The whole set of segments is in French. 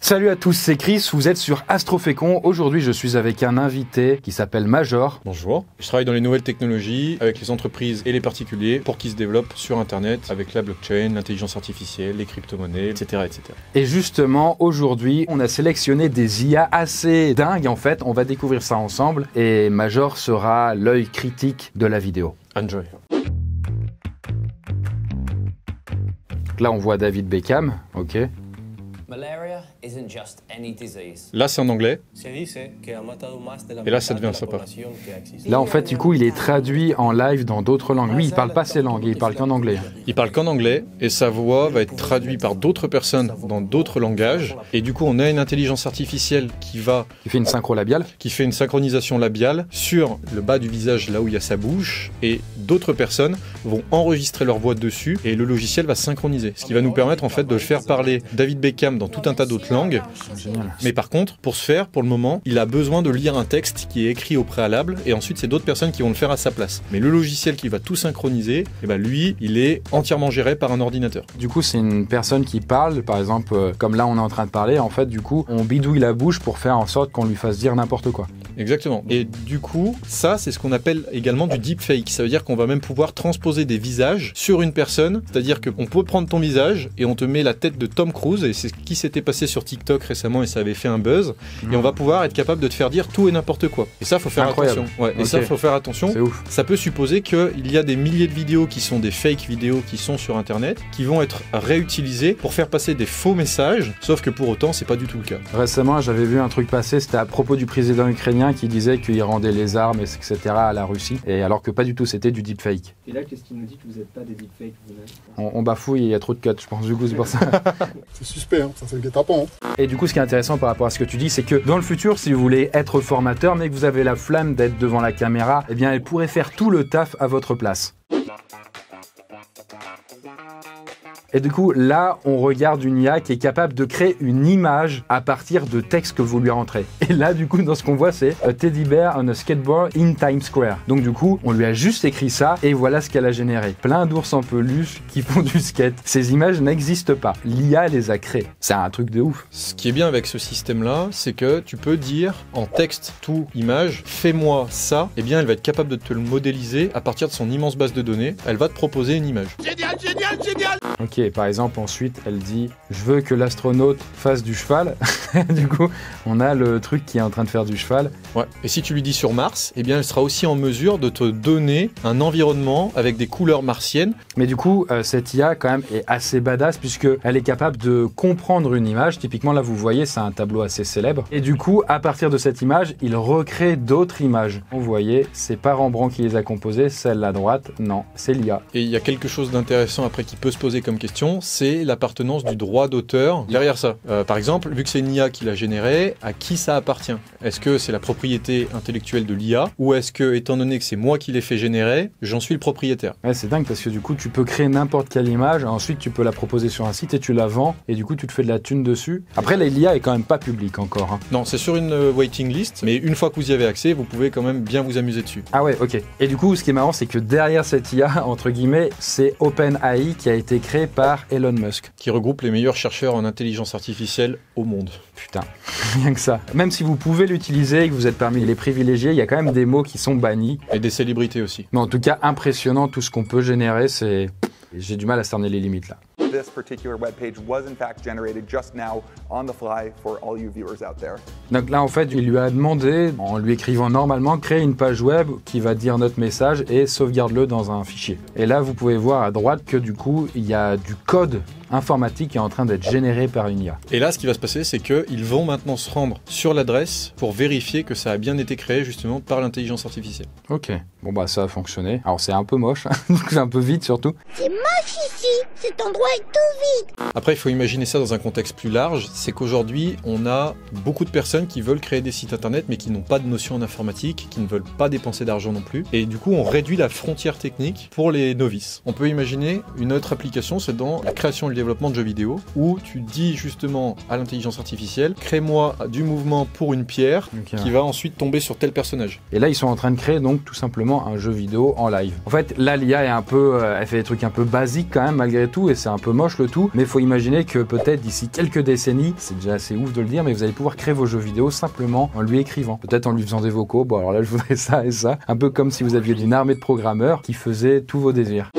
Salut à tous, c'est Chris, vous êtes sur Astrofécon. Aujourd'hui, je suis avec un invité qui s'appelle Major. Bonjour. Je travaille dans les nouvelles technologies avec les entreprises et les particuliers pour qu'ils se développent sur Internet avec la blockchain, l'intelligence artificielle, les crypto-monnaies, etc., etc. Et justement, aujourd'hui, on a sélectionné des IA assez dingues en fait. On va découvrir ça ensemble et Major sera l'œil critique de la vidéo. Enjoy. Là, on voit David Beckham, ok. Malaria isn't just any disease. Là, c'est en anglais. Et là, ça devient sympa. Là, en fait, du coup, il est traduit en live dans d'autres langues. Lui, il parle pas ces langues, il parle qu'en anglais. Il parle qu'en anglais et sa voix va être traduite par d'autres personnes dans d'autres langages. Et du coup, on a une intelligence artificielle qui Il fait une synchro labiale. qui fait une synchronisation labiale sur le bas du visage, là où il y a sa bouche, et d'autres personnes vont enregistrer leur voix dessus et le logiciel va synchroniser. Ce qui va nous permettre en fait de faire parler David Beckham dans tout un tas d'autres langues. Génial. Mais par contre, pour ce faire, pour le moment, il a besoin de lire un texte qui est écrit au préalable et ensuite c'est d'autres personnes qui vont le faire à sa place. Mais le logiciel qui va tout synchroniser, eh ben lui, il est entièrement géré par un ordinateur. Du coup, c'est une personne qui parle, par exemple, comme là on est en train de parler, en fait, du coup, on bidouille la bouche pour faire en sorte qu'on lui fasse dire n'importe quoi. Exactement. Et du coup, ça, c'est ce qu'on appelle également du deepfake. Ça veut dire qu'on va même pouvoir transposer des visages sur une personne. C'est-à-dire qu'on peut prendre ton visage et on te met la tête de Tom Cruise, et c'est ce qui s'était passé sur TikTok récemment et ça avait fait un buzz. Et on va pouvoir être capable de te faire dire tout et n'importe quoi. Et ça, faut faire Incroyable. attention. Ouais. Et Ok. ça, faut faire attention. C'est ouf. Ça peut supposer qu'il y a des milliers de vidéos qui sont des fake vidéos qui sont sur Internet, qui vont être réutilisées pour faire passer des faux messages, sauf que pour autant, c'est pas du tout le cas. Récemment, j'avais vu un truc passer, c'était à propos du président ukrainien qui disait qu'il rendait les armes, etc. à la Russie, et alors que pas du tout, c'était du deepfake. Et là, qu'est-ce qu'il nous dit que vous n'êtes pas des deepfakes vous-même? On bafouille, il y a trop de cuts, je pense, du coup, c'est pour ça. C'est suspect, hein. Ça c'est le guet-apens. Hein. Et du coup, ce qui est intéressant par rapport à ce que tu dis, c'est que dans le futur, si vous voulez être formateur, mais que vous avez la flamme d'être devant la caméra, eh bien, elle pourrait faire tout le taf à votre place. Et du coup, là, on regarde une IA qui est capable de créer une image à partir de textes que vous lui rentrez. Et là, du coup, dans ce qu'on voit, c'est a teddy bear on a skateboard in Times Square. Donc du coup, on lui a juste écrit ça et voilà ce qu'elle a généré. Plein d'ours en peluche qui font du skate. Ces images n'existent pas. L'IA les a créées. C'est un truc de ouf. Ce qui est bien avec ce système-là, c'est que tu peux dire en texte, tout, image, fais-moi ça, et bien elle va être capable de te le modéliser à partir de son immense base de données. Elle va te proposer une image. Ok, par exemple, ensuite, elle dit « Je veux que l'astronaute fasse du cheval ». Du coup, on a le truc qui est en train de faire du cheval. Ouais. Et si tu lui dis sur Mars, eh bien elle sera aussi en mesure de te donner un environnement avec des couleurs martiennes. Mais du coup, cette IA, quand même, est assez badass puisqu'elle est capable de comprendre une image. Typiquement, là, vous voyez, c'est un tableau assez célèbre. Et du coup, à partir de cette image, il recrée d'autres images. Vous voyez, c'est pas Rembrandt qui les a composées, celle à droite, non, c'est l'IA. Et il y a quelque chose d'intéressant après qui peut se poser comme question, c'est l'appartenance du droit d'auteur derrière ça. Par exemple, vu que c'est une IA qui l'a généré, à qui ça appartient? Est-ce que c'est la propriété intellectuelle de l'IA, ou est-ce que, étant donné que c'est moi qui l'ai fait générer, j'en suis le propriétaire? Ouais, c'est dingue parce que du coup, tu peux créer n'importe quelle image, ensuite tu peux la proposer sur un site et tu la vends, et du coup, tu te fais de la thune dessus. Après, l'IA est quand même pas publique encore. Hein. Non, c'est sur une waiting list, mais une fois que vous y avez accès, vous pouvez quand même bien vous amuser dessus. Ah ouais, ok. Et du coup, ce qui est marrant, c'est que derrière cette IA, entre guillemets, c'est OpenAI qui a été créé par Elon Musk. Qui regroupe les meilleurs chercheurs en intelligence artificielle au monde. Putain, rien que ça. Même si vous pouvez l'utiliser et que vous êtes parmi les privilégiés, il y a quand même des mots qui sont bannis. Et des célébrités aussi. Mais en tout cas, impressionnant tout ce qu'on peut générer, c'est... J'ai du mal à cerner les limites là. This particular webpage was in fact generated just now on the fly for all you viewers out there. Donc là, en fait, il lui a demandé, en lui écrivant normalement, créer une page web qui va dire notre message et sauvegarde-le dans un fichier. Et là, vous pouvez voir à droite que du coup, il y a du code informatique qui est en train d'être généré par une IA. Et là, ce qui va se passer, c'est qu'ils vont maintenant se rendre sur l'adresse pour vérifier que ça a bien été créé justement par l'intelligence artificielle. Ok, bon bah ça a fonctionné. Alors c'est un peu moche, c'est un peu vite surtout. C'est moche ici, cet endroit est tout vide. Après, il faut imaginer ça dans un contexte plus large, c'est qu'aujourd'hui, on a beaucoup de personnes qui veulent créer des sites internet mais qui n'ont pas de notion en informatique, qui ne veulent pas dépenser d'argent non plus. Et du coup, on réduit la frontière technique pour les novices. On peut imaginer une autre application, c'est dans la création développement de jeux vidéo, où tu dis justement à l'intelligence artificielle, crée-moi du mouvement pour une pierre qui va ensuite tomber sur tel personnage. Et là, ils sont en train de créer donc tout simplement un jeu vidéo en live. En fait, là, l'IA est un peu, elle fait des trucs un peu basiques quand même malgré tout, et c'est un peu moche le tout, mais il faut imaginer que peut-être d'ici quelques décennies, c'est déjà assez ouf de le dire, mais vous allez pouvoir créer vos jeux vidéo simplement en lui écrivant, peut-être en lui faisant des vocaux. Bon, alors là, je voudrais ça et ça, un peu comme si vous aviez une armée de programmeurs qui faisaient tous vos désirs.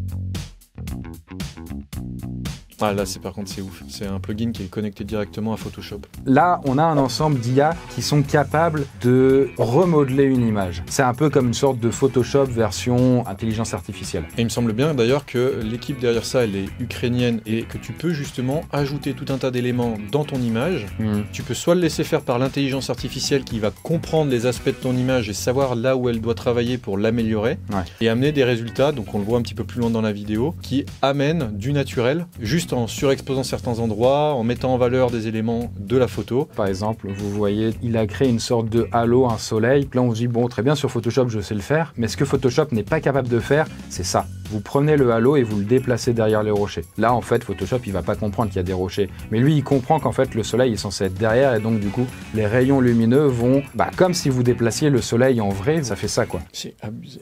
Ah là, par contre, c'est ouf. C'est un plugin qui est connecté directement à Photoshop. Là, on a un ensemble d'IA qui sont capables de remodeler une image. C'est un peu comme une sorte de Photoshop version intelligence artificielle. Et il me semble bien d'ailleurs que l'équipe derrière ça, elle est ukrainienne et que tu peux justement ajouter tout un tas d'éléments dans ton image. Tu peux soit le laisser faire par l'intelligence artificielle qui va comprendre les aspects de ton image et savoir là où elle doit travailler pour l'améliorer et amener des résultats, donc on le voit un petit peu plus loin dans la vidéo, qui amènent du naturel, juste en surexposant certains endroits, en mettant en valeur des éléments de la photo. Par exemple, vous voyez, il a créé une sorte de halo, un soleil. Là, on se dit, bon, très bien, sur Photoshop, je sais le faire. Mais ce que Photoshop n'est pas capable de faire, c'est ça. Vous prenez le halo et vous le déplacez derrière les rochers. Là, en fait, Photoshop, il va pas comprendre qu'il y a des rochers. Mais lui, il comprend qu'en fait, le soleil est censé être derrière. Et donc, du coup, les rayons lumineux vont, comme si vous déplaciez le soleil en vrai. Ça fait ça, quoi. C'est abusé.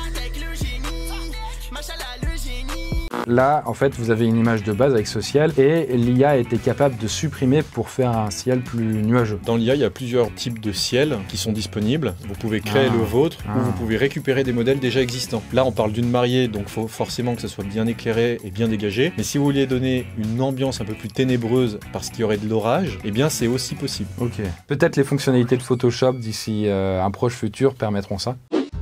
Là, en fait, vous avez une image de base avec ce ciel et l'IA a été capable de supprimer pour faire un ciel plus nuageux. Dans l'IA, il y a plusieurs types de ciels qui sont disponibles. Vous pouvez créer le vôtre ou vous pouvez récupérer des modèles déjà existants. Là, on parle d'une mariée, donc il faut forcément que ça soit bien éclairé et bien dégagé. Mais si vous vouliez donner une ambiance un peu plus ténébreuse parce qu'il y aurait de l'orage, eh bien, c'est aussi possible. Ok. Peut-être les fonctionnalités de Photoshop d'ici un proche futur permettront ça.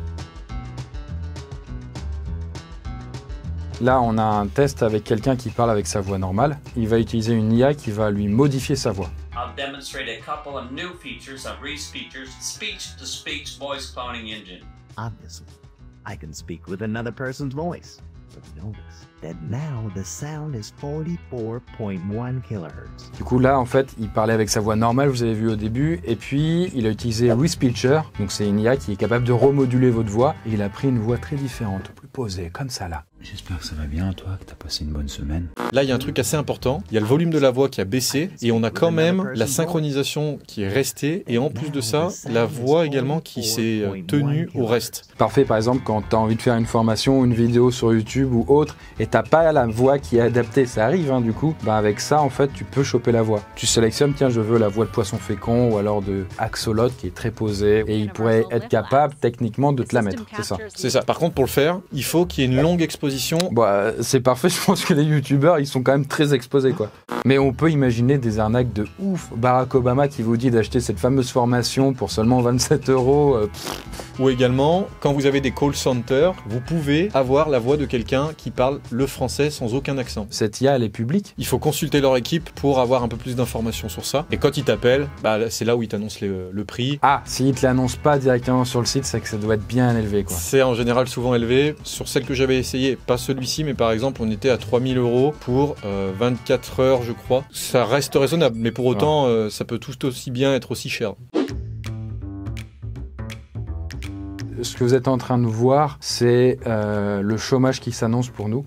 Là, on a un test avec quelqu'un qui parle avec sa voix normale. Il va utiliser une IA qui va lui modifier sa voix. I'll demonstrate a couple of new features of ReSpeech's speech-to-speech voice cloning engine. Obviously, I can speak with another person's voice. But notice that now the sound is 44.1 kHz. Du coup, là, en fait, il parlait avec sa voix normale, vous avez vu au début, et puis il a utilisé ReSpeecher, donc c'est une IA qui est capable de remoduler votre voix, et il a pris une voix très différente, plus posée, comme ça là. J'espère que ça va bien, toi, que t'as passé une bonne semaine. Là, il y a un truc assez important. Il y a le volume de la voix qui a baissé et on a quand même la synchronisation qui est restée. Et en plus de ça, la voix également qui s'est tenue au reste. Parfait, par exemple, quand t'as envie de faire une formation, une vidéo sur YouTube ou autre, et t'as pas la voix qui est adaptée, ça arrive, du coup, avec ça, en fait, tu peux choper la voix. Tu sélectionnes, tiens, je veux la voix de Poisson Fécond ou alors de Axolot qui est très posée, et il pourrait être capable, techniquement, de te la mettre. C'est ça. C'est ça. Par contre, pour le faire, il faut qu'il y ait une longue exposition. C'est parfait, je pense que les youtubeurs, ils sont quand même très exposés, quoi. Mais on peut imaginer des arnaques de ouf. Barack Obama qui vous dit d'acheter cette fameuse formation pour seulement 27 €. Ou également, quand vous avez des call centers, vous pouvez avoir la voix de quelqu'un qui parle le français sans aucun accent. Cette IA, elle est publique. Il faut consulter leur équipe pour avoir un peu plus d'informations sur ça. Et quand ils t'appellent, c'est là où ils t'annoncent le prix. Ah, s'ils te l'annoncent pas directement sur le site, c'est que ça doit être bien élevé, quoi. C'est en général souvent élevé. Sur celle que j'avais essayé, pas celui-ci, mais par exemple, on était à 3 000 € pour 24 heures, je crois. Ça reste raisonnable, mais pour autant, ça peut tout aussi bien être aussi cher. Ce que vous êtes en train de voir, c'est le chômage qui s'annonce pour nous.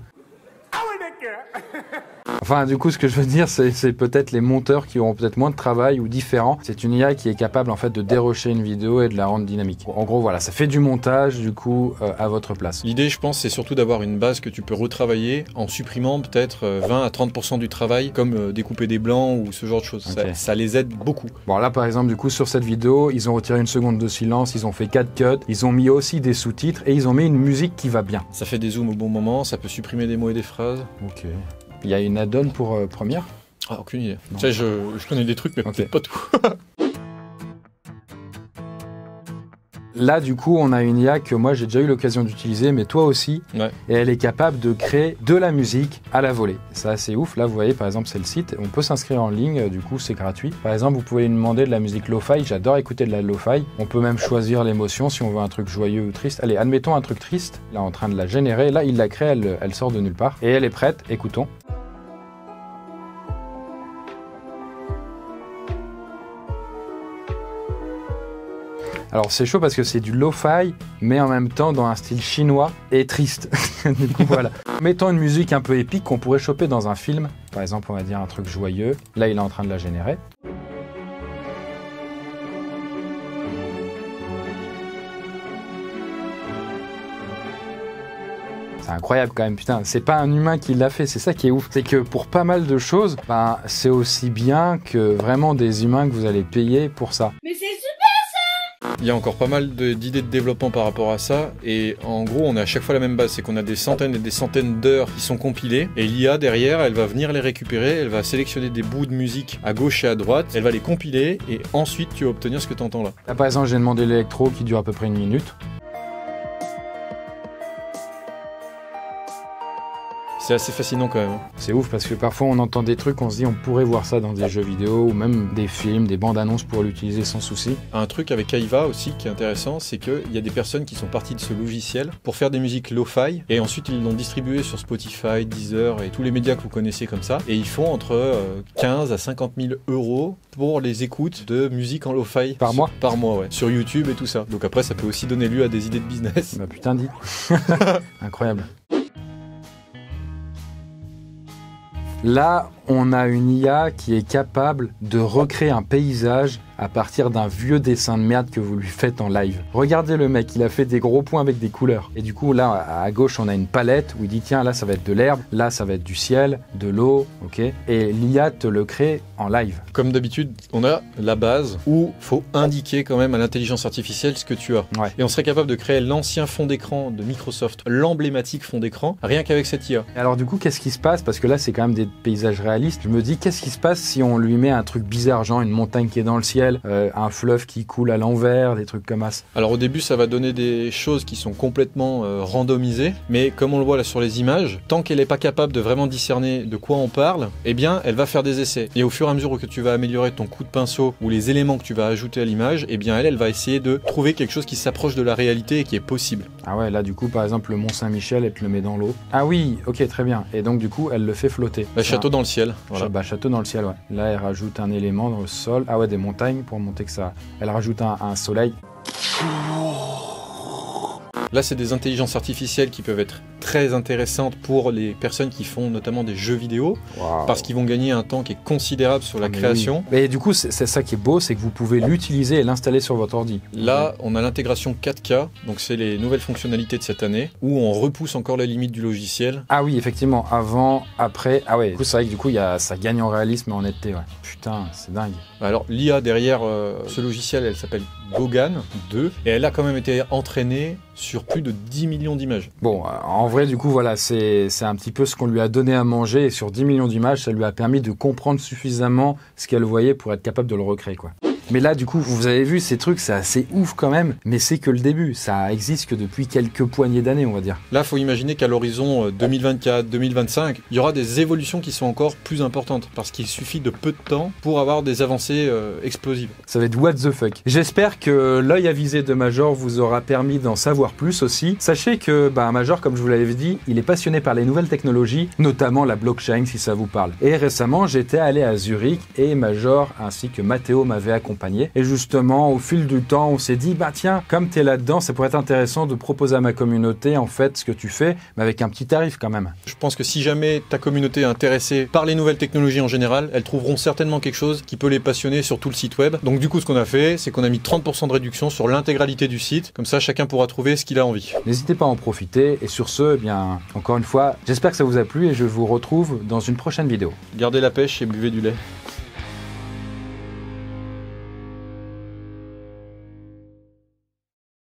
Enfin, du coup, ce que je veux dire, c'est peut-être les monteurs qui auront peut-être moins de travail ou différents. C'est une IA qui est capable, en fait, de dérocher une vidéo et de la rendre dynamique. En gros, voilà, ça fait du montage, du coup, à votre place. L'idée, je pense, c'est surtout d'avoir une base que tu peux retravailler en supprimant peut-être 20 à 30% du travail, comme découper des blancs ou ce genre de choses. Okay. Ça les aide beaucoup. Bon, là, par exemple, du coup, sur cette vidéo, ils ont retiré 1 seconde de silence, ils ont fait 4 cuts, ils ont mis aussi des sous-titres et ils ont mis une musique qui va bien. Ça fait des zooms au bon moment, ça peut supprimer des mots et des phrases. Ok. Il y a une add-on pour Premiere? Ah, aucune idée. Tu sais, je connais des trucs, mais peut-être pas tout. Là, du coup, on a une IA que moi, j'ai déjà eu l'occasion d'utiliser, mais toi aussi. Ouais. Et elle est capable de créer de la musique à la volée. C'est assez ouf. Là, vous voyez, par exemple, c'est le site. On peut s'inscrire en ligne, du coup, c'est gratuit. Par exemple, vous pouvez lui demander de la musique lo-fi. J'adore écouter de la lo-fi. On peut même choisir l'émotion si on veut un truc joyeux ou triste. Allez, admettons un truc triste. Là, en train de la générer. Là, il la crée, elle sort de nulle part. Et elle est prête. Écoutons. Alors c'est chaud parce que c'est du lo-fi, mais en même temps dans un style chinois et triste. Du coup voilà. Mettons une musique un peu épique qu'on pourrait choper dans un film. Par exemple, on va dire un truc joyeux. Là, il est en train de la générer. C'est incroyable quand même, putain, c'est pas un humain qui l'a fait, c'est ça qui est ouf. C'est que pour pas mal de choses, ben, c'est aussi bien que vraiment des humains que vous allez payer pour ça. Mais c'est super ça! Il y a encore pas mal d'idées de développement par rapport à ça, et en gros on a à chaque fois la même base, c'est qu'on a des centaines et des centaines d'heures qui sont compilées, et l'IA derrière elle va venir les récupérer, elle va sélectionner des bouts de musique à gauche et à droite, elle va les compiler, et ensuite tu vas obtenir ce que tu entends là. Là par exemple j'ai demandé l'électro qui dure à peu près 1 minute. C'est assez fascinant quand même. C'est ouf parce que parfois on entend des trucs, on se dit on pourrait voir ça dans des jeux vidéo ou même des films, des bandes annonces pour l'utiliser sans souci. Un truc avec Aiva aussi qui est intéressant, c'est qu'il y a des personnes qui sont parties de ce logiciel pour faire des musiques lo-fi et ensuite ils l'ont distribué sur Spotify, Deezer et tous les médias que vous connaissez comme ça. Et ils font entre 15 à 50 000 euros pour les écoutes de musique en lo-fi. Par mois? Par mois, ouais. Sur YouTube et tout ça. Donc après ça peut aussi donner lieu à des idées de business. Bah putain dit. Incroyable. Là, on a une IA qui est capable de recréer un paysage à partir d'un vieux dessin de merde que vous lui faites en live. Regardez le mec, il a fait des gros points avec des couleurs. Et du coup, là, à gauche, on a une palette où il dit, tiens, là, ça va être de l'herbe, là, ça va être du ciel, de l'eau, ok? Et l'IA te le crée en live. Comme d'habitude, on a la base où faut indiquer quand même à l'intelligence artificielle ce que tu as. Ouais. Et on serait capable de créer l'ancien fond d'écran de Microsoft, l'emblématique fond d'écran, rien qu'avec cette IA. Et alors du coup, qu'est-ce qui se passe? Parce que là, c'est quand même des paysages réalistes. Je me dis, qu'est-ce qui se passe si on lui met un truc bizarre, genre une montagne qui est dans le ciel, un fleuve qui coule à l'envers, des trucs comme ça? Alors au début, ça va donner des choses qui sont complètement randomisées, mais comme on le voit là sur les images, tant qu'elle n'est pas capable de vraiment discerner de quoi on parle, eh bien, elle va faire des essais. Et au fur et à mesure que tu vas améliorer ton coup de pinceau ou les éléments que tu vas ajouter à l'image, eh bien, elle va essayer de trouver quelque chose qui s'approche de la réalité et qui est possible. Ah ouais, là du coup, par exemple, le Mont Saint-Michel, elle te le met dans l'eau. Ah oui, ok, très bien. Et donc du coup, elle le fait flotter. Le château dans le ciel. Voilà. Bah, château dans le ciel, ouais. Là, elle rajoute un élément dans le sol. Ah ouais, des montagnes pour montrer que ça... Elle rajoute un soleil. Là, c'est des intelligences artificielles qui peuvent être très intéressantes pour les personnes qui font notamment des jeux vidéo, parce qu'ils vont gagner un temps qui est considérable sur la création. Oui. Et du coup, c'est ça qui est beau, c'est que vous pouvez l'utiliser et l'installer sur votre ordi. Là, on a l'intégration 4K, donc c'est les nouvelles fonctionnalités de cette année, où on repousse encore les limites du logiciel. Ah oui, effectivement, avant, après... Ah ouais, du coup, c'est vrai que du coup, ça gagne en réalisme et en netteté, ouais. Putain, c'est dingue. Alors, l'IA derrière ce logiciel, elle s'appelle Gogan 2, et elle a quand même été entraînée sur plus de 10 millions d'images. Bon, en vrai, du coup, voilà, c'est un petit peu ce qu'on lui a donné à manger, et sur 10 millions d'images, ça lui a permis de comprendre suffisamment ce qu'elle voyait pour être capable de le recréer, quoi. Mais là, du coup, vous avez vu, ces trucs, c'est assez ouf quand même, mais c'est que le début. Ça existe que depuis quelques poignées d'années, on va dire. Là, il faut imaginer qu'à l'horizon 2024, 2025, il y aura des évolutions qui sont encore plus importantes, parce qu'il suffit de peu de temps pour avoir des avancées explosives. Ça va être what the fuck. J'espère que l'œil avisé de Major vous aura permis d'en savoir plus aussi. Sachez que Major, comme je vous l'avais dit, il est passionné par les nouvelles technologies, notamment la blockchain, si ça vous parle. Et récemment, j'étais allé à Zurich, et Major ainsi que Matteo m'avaient accompagné. Et justement, au fil du temps, on s'est dit, tiens, comme tu es là-dedans, ça pourrait être intéressant de proposer à ma communauté, en fait, ce que tu fais, mais avec un petit tarif quand même. Je pense que si jamais ta communauté est intéressée par les nouvelles technologies en général, elles trouveront certainement quelque chose qui peut les passionner sur tout le site web. Donc du coup, ce qu'on a fait, c'est qu'on a mis 30% de réduction sur l'intégralité du site. Comme ça, chacun pourra trouver ce qu'il a envie. N'hésitez pas à en profiter. Et sur ce, encore une fois, j'espère que ça vous a plu et je vous retrouve dans une prochaine vidéo. Gardez la pêche et buvez du lait.